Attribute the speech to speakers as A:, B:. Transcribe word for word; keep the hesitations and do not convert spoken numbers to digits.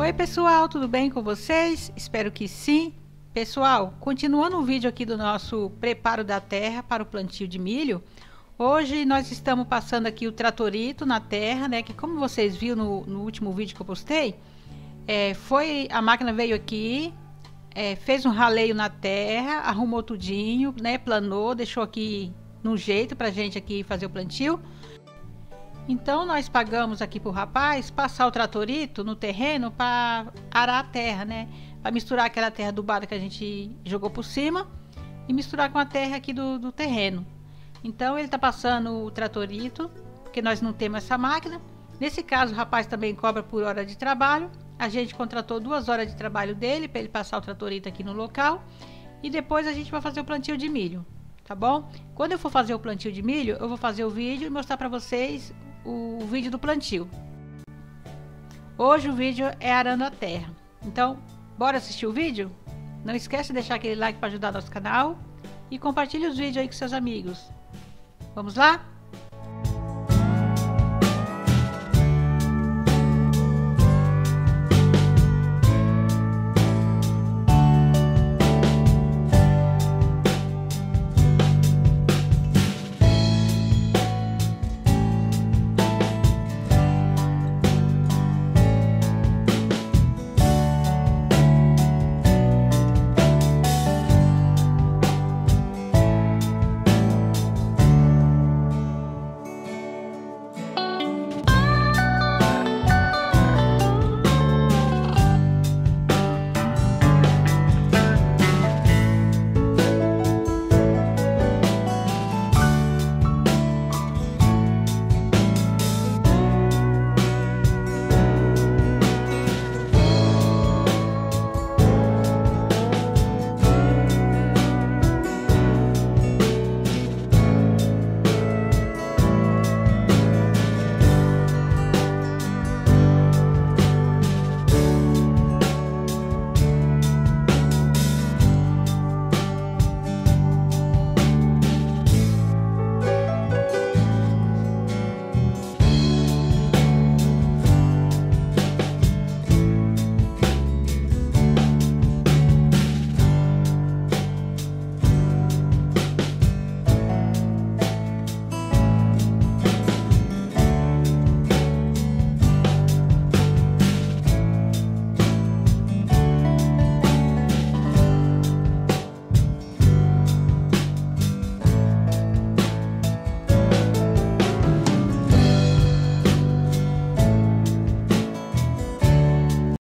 A: Oi pessoal, tudo bem com vocês? Espero que sim. Pessoal, continuando o vídeo aqui do nosso preparo da terra para o plantio de milho, hoje nós estamos passando aqui o tratorito na terra, né? Que como vocês viram no, no último vídeo que eu postei, é, foi a máquina veio aqui, é, fez um raleio na terra, arrumou tudinho, né? Planou, deixou aqui no jeito pra gente aqui fazer o plantio. Então nós pagamos aqui pro rapaz passar o tratorito no terreno para arar a terra, né? Para misturar aquela terra adubada que a gente jogou por cima e misturar com a terra aqui do, do terreno. Então ele tá passando o tratorito, porque nós não temos essa máquina. Nesse caso o rapaz também cobra por hora de trabalho. A gente contratou duas horas de trabalho dele para ele passar o tratorito aqui no local. E depois a gente vai fazer o plantio de milho, tá bom? Quando eu for fazer o plantio de milho, eu vou fazer o vídeo e mostrar para vocês o vídeo do plantio. Hoje o vídeo é arando a terra. Então, bora assistir o vídeo? Não esquece de deixar aquele like para ajudar nosso canal e compartilhe os vídeos aí com seus amigos. Vamos lá?